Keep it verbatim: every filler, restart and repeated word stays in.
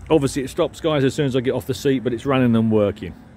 Obviously it stops, guys, as soon as I get off the seat, but it's running and working.